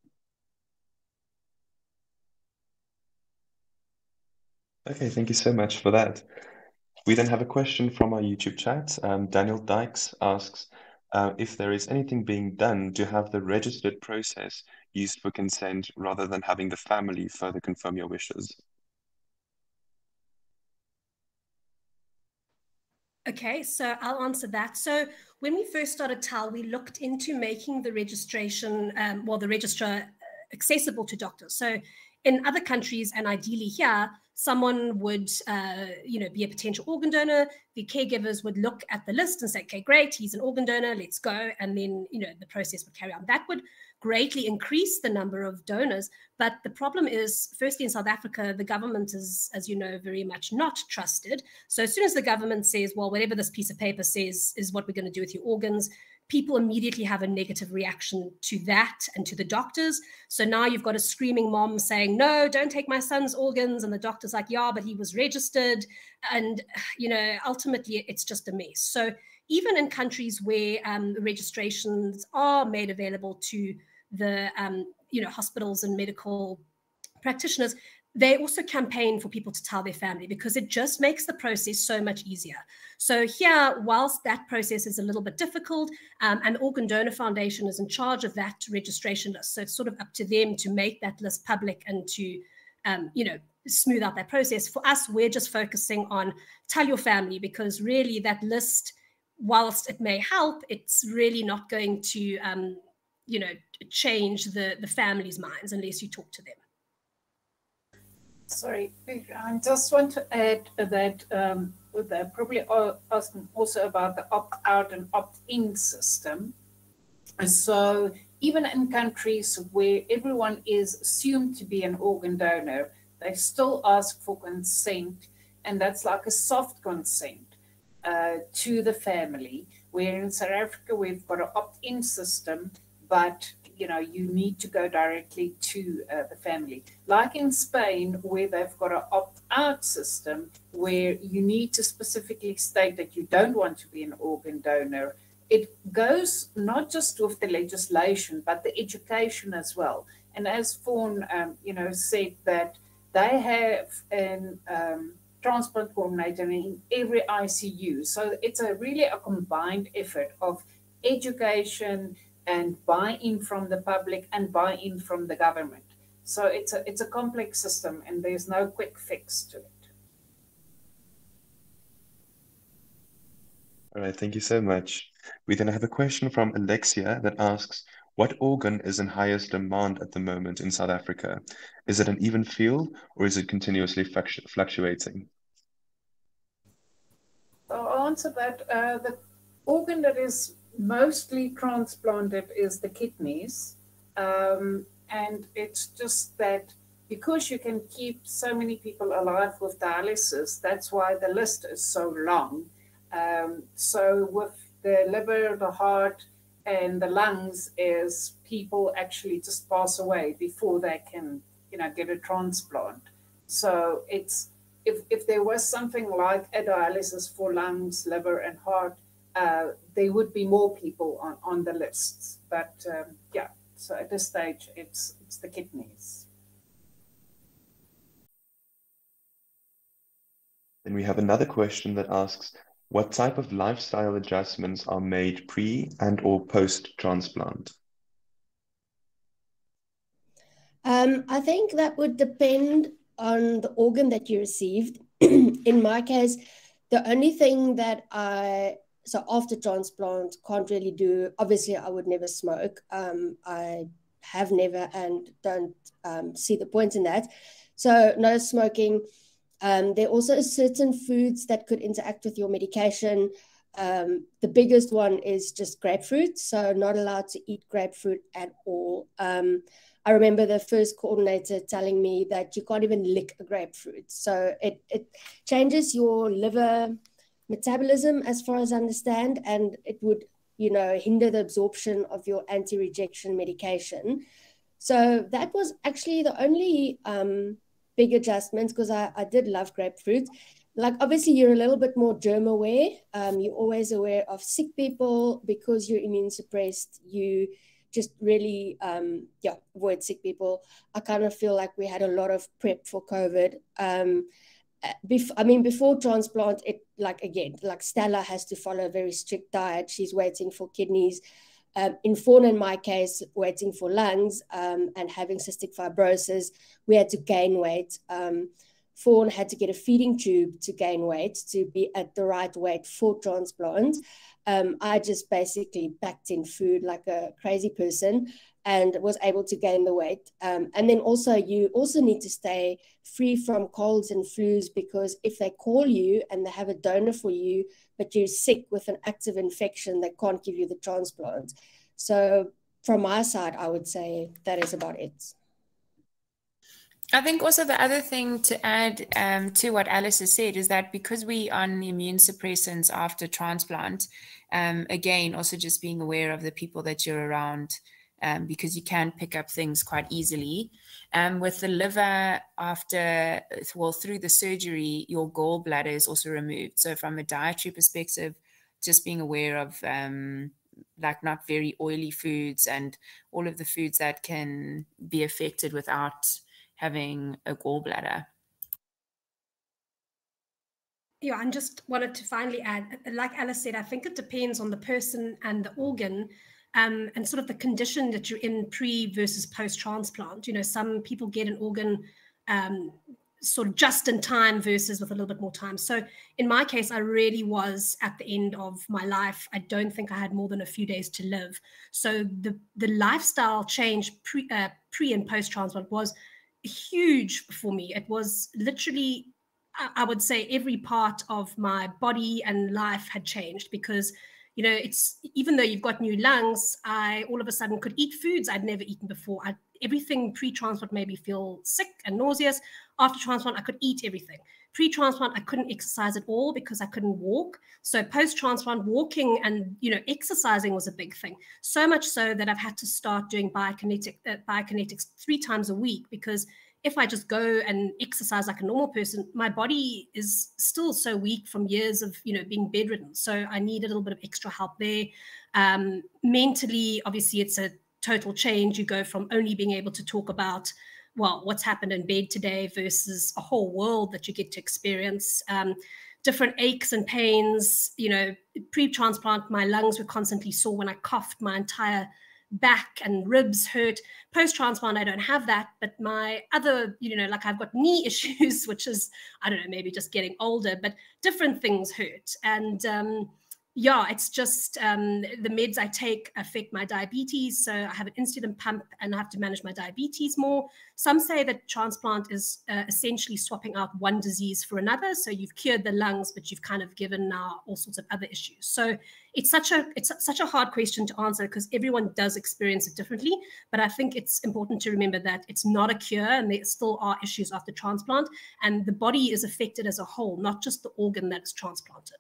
Okay, thank you so much for that. We then have a question from our YouTube chat. Daniel Dykes asks if there is anything being done to have the registered process used for consent rather than having the family further confirm your wishes. Okay, so I'll answer that. So when we first started TELL, we looked into making the registration, the registrar accessible to doctors. So in other countries, and ideally here, someone would, be a potential organ donor. The caregivers would look at the list and say, okay, great, he's an organ donor, let's go. And then, the process would carry on. That would greatly increase the number of donors. But the problem is, firstly, in South Africa, the government is, as you know, very much not trusted. So as soon as the government says, well, whatever this piece of paper says is what we're going to do with your organs, people immediately have a negative reaction to that and to the doctors. So now you've got a screaming mom saying, no, don't take my son's organs. And the doctor's like, yeah, but he was registered. And, ultimately it's just a mess. So even in countries where registrations are made available to the, hospitals and medical practitioners, they also campaign for people to tell their family, because it just makes the process so much easier. So here, whilst that process is a little bit difficult, and the Organ Donor Foundation is in charge of that registration list, so it's sort of up to them to make that list public and to, smooth out that process. For us, we're just focusing on tell your family, because really that list, whilst it may help, it's really not going to, change the family's minds unless you talk to them. Sorry, I just want to add that they're probably asking also about the opt-out and opt-in system. So even in countries where everyone is assumed to be an organ donor, they still ask for consent, and that's like a soft consent to the family, where in South Africa we've got an opt-in system, but you need to go directly to the family. Like in Spain, where they've got an opt-out system, where you need to specifically state that you don't want to be an organ donor. It goes not just with the legislation, but the education as well. And as Fawn, said that they have an transplant coordinator in every ICU. So it's really a combined effort of education and buy-in from the public and buy-in from the government. So it's a complex system, and there's no quick fix to it. All right, thank you so much. We then have a question from Alexia that asks, what organ is in highest demand at the moment in South Africa? Is it an even field, or is it continuously fluctuating? I'll answer that. The organ that is mostly transplanted is the kidneys. And it's just that because you can keep so many people alive with dialysis, that's why the list is so long. So with the liver, the heart, and the lungs, is people actually just pass away before they can, get a transplant. So it's if there was something like a dialysis for lungs, liver, and heart, there would be more people on the list. But yeah, so at this stage, it's the kidneys. Then we have another question that asks, what type of lifestyle adjustments are made pre and or post-transplant? I think that would depend on the organ that you received. In my case, the only thing that so after transplant can't really do, obviously I would never smoke. I have never and don't see the point in that. So no smoking. There are also certain foods that could interact with your medication. The biggest one is just grapefruit. So not allowed to eat grapefruit at all. I remember the first coordinator telling me that you can't even lick a grapefruit. So it changes your liver metabolism, as far as I understand, and it would, hinder the absorption of your anti-rejection medication. So that was actually the only big adjustments, because I did love grapefruit. Like, obviously, you're a little bit more germ aware. You're always aware of sick people because you're immune suppressed. You just really, avoid sick people. I kind of feel like we had a lot of prep for COVID. Before transplant, Stella has to follow a very strict diet. She's waiting for kidneys. In Fourie, in my case, waiting for lungs and having cystic fibrosis, we had to gain weight. Fourie had to get a feeding tube to gain weight, to be at the right weight for transplant. I just basically packed in food like a crazy person and was able to gain the weight. And then also, you also need to stay free from colds and flus, because if they call you and they have a donor for you, but you're sick with an active infection, they can't give you the transplant. So from my side, I would say that is about it. I think also the other thing to add to what Alice has said is that because we are on immune suppressants after transplant, again, also just being aware of the people that you're around, because you can pick up things quite easily. With the liver through the surgery, your gallbladder is also removed. So from a dietary perspective, just being aware of not very oily foods and all of the foods that can be affected without having a gallbladder. Yeah, I just wanted to finally add, like Alice said, I think it depends on the person and the organ, and sort of the condition that you're in pre versus post-transplant. Some people get an organ sort of just in time versus with a little bit more time. So in my case, I really was at the end of my life. I don't think I had more than a few days to live. So the lifestyle change pre and post-transplant was huge for me. It was literally, I would say, every part of my body and life had changed, because it's, even though you've got new lungs, I all of a sudden could eat foods I'd never eaten before. Everything pre-transplant made me feel sick and nauseous. After transplant, I could eat everything. Pre-transplant, I couldn't exercise at all because I couldn't walk. So post-transplant, walking and exercising was a big thing. So much so that I've had to start doing biokinetics 3 times a week, because if I just go and exercise like a normal person, my body is still so weak from years of being bedridden. So I need a little bit of extra help there. Mentally, obviously, it's a total change. You go from only being able to talk about, well, what's happened in bed today versus a whole world that you get to experience. Different aches and pains. Pre-transplant, my lungs were constantly sore. When I coughed, my entire back and ribs hurt. Post-transplant, I don't have that, but my other, I've got knee issues, which is, I don't know, maybe just getting older, but different things hurt. And it's just the meds I take affect my diabetes. So I have an insulin pump and I have to manage my diabetes more. Some say that transplant is essentially swapping out one disease for another. So you've cured the lungs, but you've kind of given now all sorts of other issues. So it's such a hard question to answer, because everyone does experience it differently. But I think it's important to remember that it's not a cure, and there still are issues after transplant. And the body is affected as a whole, not just the organ that is transplanted.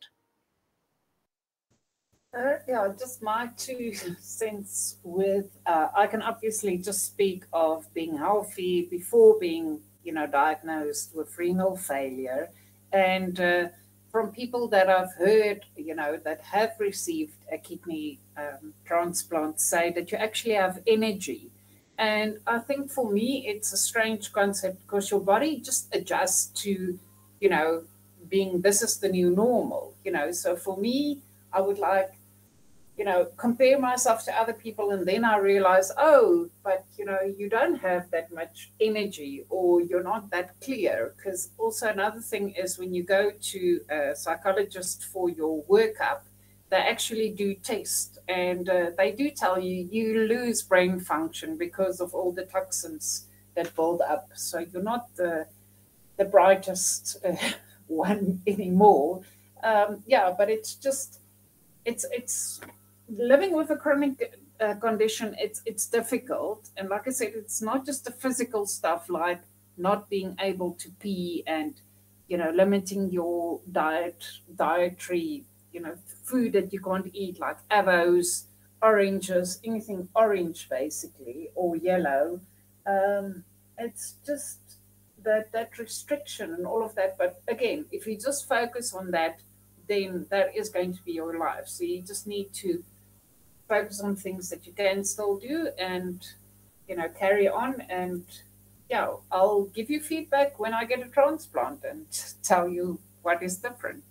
Just my 2 cents with, I can obviously just speak of being healthy before being diagnosed with renal failure. And from people that I've heard, that have received a kidney transplant say that you actually have energy. And I think for me, it's a strange concept because your body just adjusts to, being this is the new normal, So for me, I would like, compare myself to other people. And then I realize, oh, but, you don't have that much energy or you're not that clear. Because also another thing is when you go to a psychologist for your workup, they actually do tests and they do tell you lose brain function because of all the toxins that build up. So you're not the brightest one anymore. But it's just, it's living with a chronic condition. It's difficult. And like I said, it's not just the physical stuff like not being able to pee and, limiting your dietary, food that you can't eat, like avos, oranges, anything orange basically, or yellow. It's just that restriction and all of that. But again, if you just focus on that, then that is going to be your life. So you just need to focus on things that you can still do and, carry on. And yeah, I'll give you feedback when I get a transplant and tell you what is different.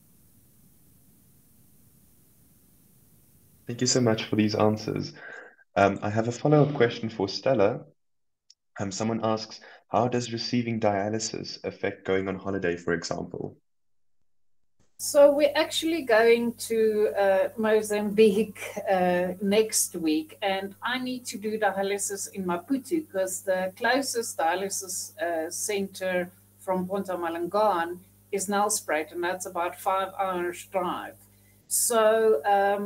Thank you so much for these answers. I have a follow-up question for Stella. Someone asks, how does receiving dialysis affect going on holiday, for example? So we're actually going to Mozambique next week, and I need to do dialysis in Maputo because the closest dialysis center from Ponta Malangan is Nelspruit, and that's about 5 hours drive. So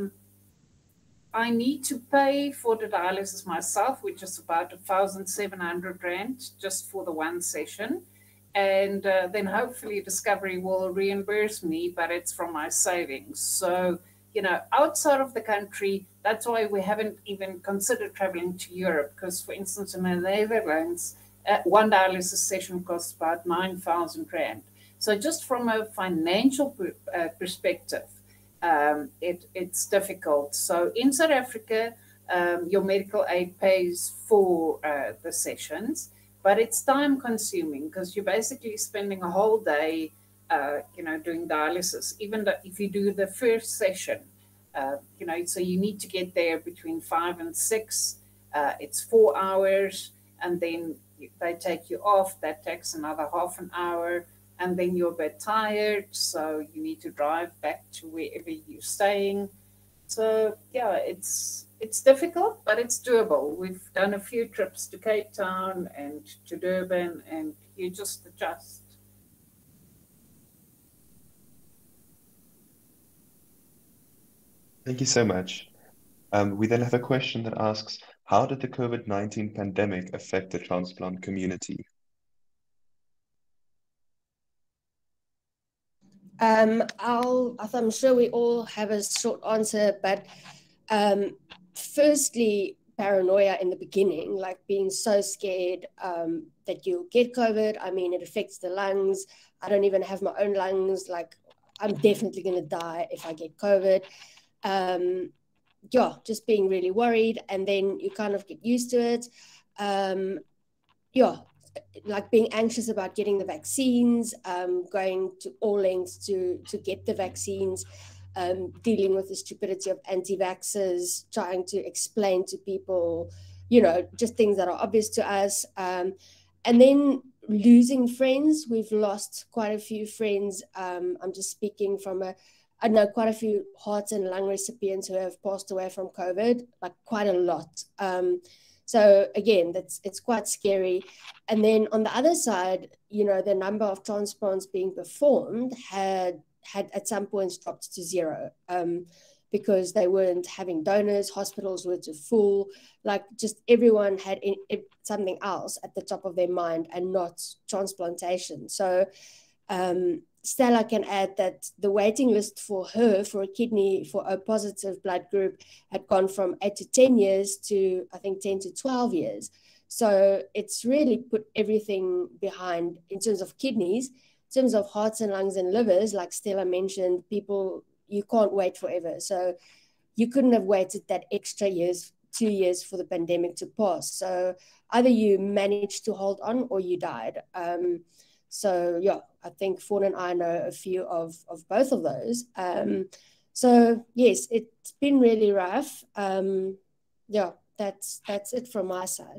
I need to pay for the dialysis myself, which is about 1,700 Rand just for the one session. And then hopefully Discovery will reimburse me, but it's from my savings. So, outside of the country, that's why we haven't even considered traveling to Europe. Because, for instance, in the Netherlands, one dialysis session costs about 9,000 Rand. So just from a financial perspective, it's difficult. So in South Africa, your medical aid pays for the sessions. But it's time consuming because you're basically spending a whole day, doing dialysis. Even if you do the first session, so you need to get there between 5 and 6. It's 4 hours, and then they take you off. That takes another half an hour, and then you're a bit tired, so you need to drive back to wherever you're staying. So yeah, it's difficult, but it's doable. We've done a few trips to Cape Town and to Durban, and you just adjust. Thank you so much. We then have a question that asks, how did the COVID-19 pandemic affect the transplant community? I'm sure we all have a short answer, but firstly, paranoia in the beginning, like being so scared that you'll get COVID. I mean, it affects the lungs. I don't even have my own lungs. Like, I'm definitely going to die if I get COVID. Just being really worried. And then you kind of get used to it. Like being anxious about getting the vaccines, going to all lengths to get the vaccines, dealing with the stupidity of anti-vaxxers, trying to explain to people, just things that are obvious to us. And then losing friends. We've lost quite a few friends. I'm just speaking from I know quite a few heart and lung recipients who have passed away from COVID, like quite a lot. So again, it's quite scary. And then on the other side, the number of transplants being performed had at some points dropped to zero because they weren't having donors, hospitals were too full, like just everyone had something else at the top of their mind and not transplantation. So Stella can add that the waiting list for her for a kidney for a positive blood group had gone from 8 to 10 years to I think 10 to 12 years. So it's really put everything behind in terms of kidneys, in terms of hearts and lungs and livers, like Stella mentioned, people, you can't wait forever. So you couldn't have waited that extra 2 years for the pandemic to pass. So either you managed to hold on or you died. So yeah, I think Fawn and I know a few of both of those. So yes, it's been really rough. Yeah, that's it from my side.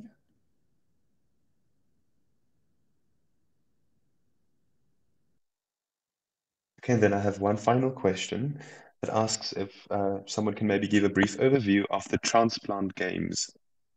Okay, then I have one final question that asks if someone can maybe give a brief overview of the Transplant Games.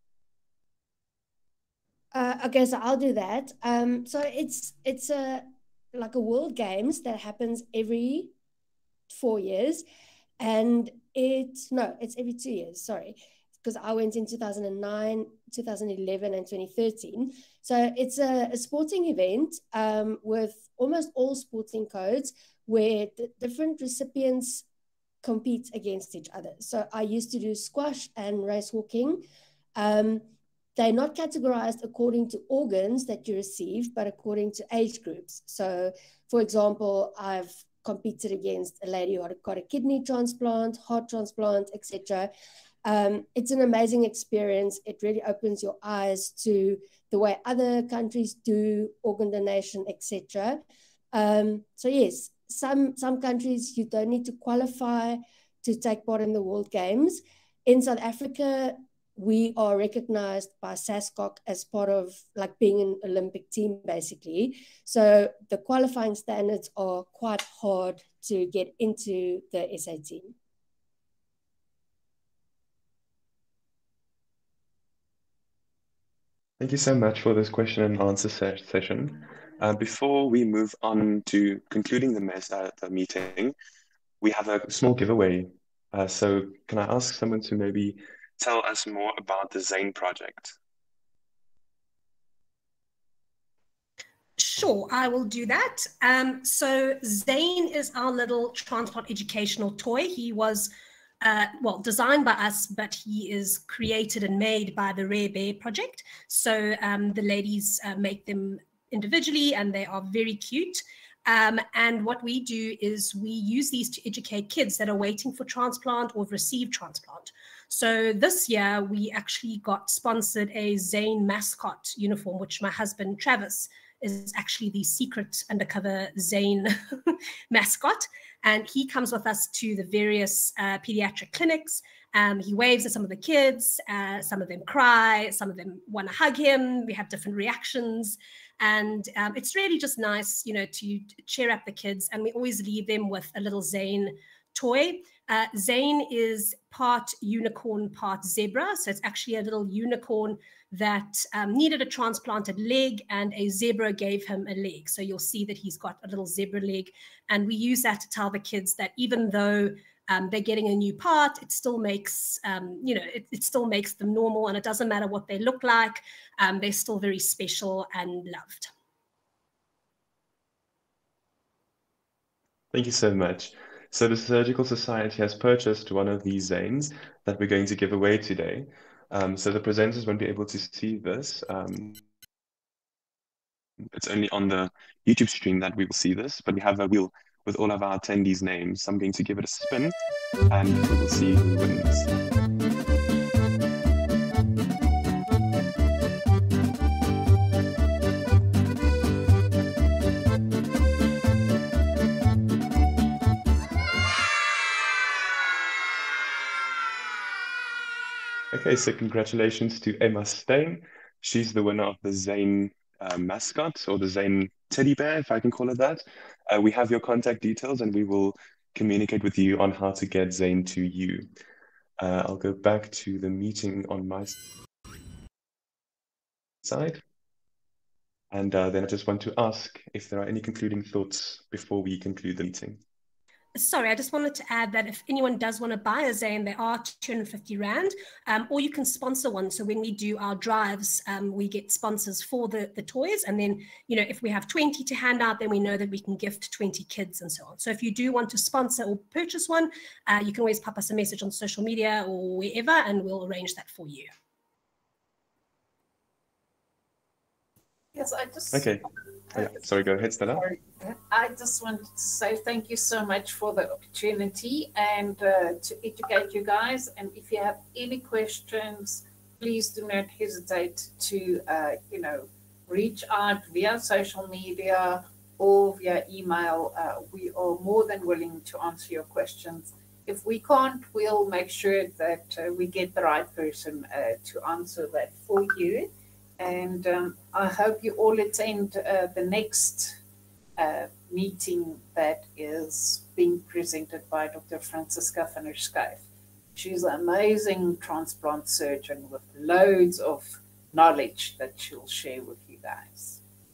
Okay, so I'll do that. So it's a like a World Games that happens every 4 years, and it's every 2 years. Sorry, because I went in 2009, 2011, and 2013. So it's a sporting event with almost all sporting codes where the different recipients compete against each other. So I used to do squash and race walking. They're not categorized according to organs that you receive, but according to age groups. So, for example, I've competed against a lady who had got a kidney transplant, heart transplant, etc. It's an amazing experience. It really opens your eyes to the way other countries do organ donation, etc. So yes, some countries you don't need to qualify to take part in the World Games. In South Africa, we are recognized by SASCOC as part of like being an Olympic team, basically. So the qualifying standards are quite hard to get into the SA team. Thank you so much for this question and answer session. Before we move on to concluding the meeting, we have a small giveaway. So can I ask someone to maybe tell us more about the Zane project? Sure, I will do that. So Zane is our little transplant educational toy. He was, designed by us, but he is created and made by the Rare Bear Project. So the ladies make them individually and they are very cute. And what we do is we use these to educate kids that are waiting for transplant or have received transplant. So this year we actually got sponsored a Zane mascot uniform, which my husband Travis is actually the secret undercover Zane mascot. And he comes with us to the various pediatric clinics. He waves at some of the kids, some of them cry, some of them want to hug him. We have different reactions. And it's really just nice, you know, to cheer up the kids. And we always leave them with a little Zane toy. Zane is part unicorn, part zebra. So it's actually a little unicorn that needed a transplanted leg and a zebra gave him a leg. So you'll see that he's got a little zebra leg. And we use that to tell the kids that even though they're getting a new part, it still makes, it still makes them normal, and it doesn't matter what they look like. They're still very special and loved. Thank you so much. So the Surgical Society has purchased one of these Zanes that we're going to give away today. So the presenters won't be able to see this. It's only on the YouTube stream that we will see this, but we have a wheel with all of our attendees' names. So I'm going to give it a spin and we will see who wins. Okay, so congratulations to Emma Stein. She's the winner of the Zane mascot, or the Zane teddy bear, if I can call it that. We have your contact details and we will communicate with you on how to get Zane to you. I'll go back to the meeting on my side. And then I just want to ask if there are any concluding thoughts before we conclude the meeting. Sorry, I just wanted to add that if anyone does want to buy a Zane, they are 250 Rand, or you can sponsor one. So when we do our drives, we get sponsors for the toys. And then, you know, if we have 20 to hand out, then we know that we can gift 20 kids and so on. So if you do want to sponsor or purchase one, you can always pop us a message on social media or wherever, and we'll arrange that for you. Yes, I just. Okay. Oh, yeah. Sorry, go ahead, Stella. Sorry. I just wanted to say thank you so much for the opportunity and to educate you guys. And if you have any questions, please do not hesitate to, reach out via social media or via email. We are more than willing to answer your questions. If we can't, we'll make sure that we get the right person to answer that for you. And I hope you all attend the next meeting that is being presented by Dr. Francisca van der Schuyf. She's an amazing transplant surgeon with loads of knowledge that she'll share with you guys.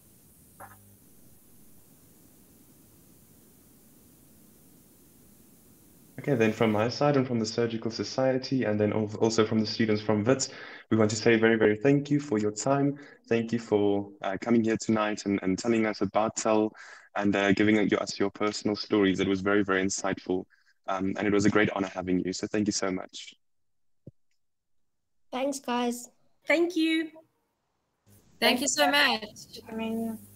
Okay, then from my side and from the Surgical Society, and then also from the students from Wits, we want to say very, very thank you for your time. Thank you for coming here tonight and telling us about TELL and giving us your personal stories. It was very, very insightful, and it was a great honor having you. So thank you so much. Thanks, guys. Thank you. Thank you so much. I mean,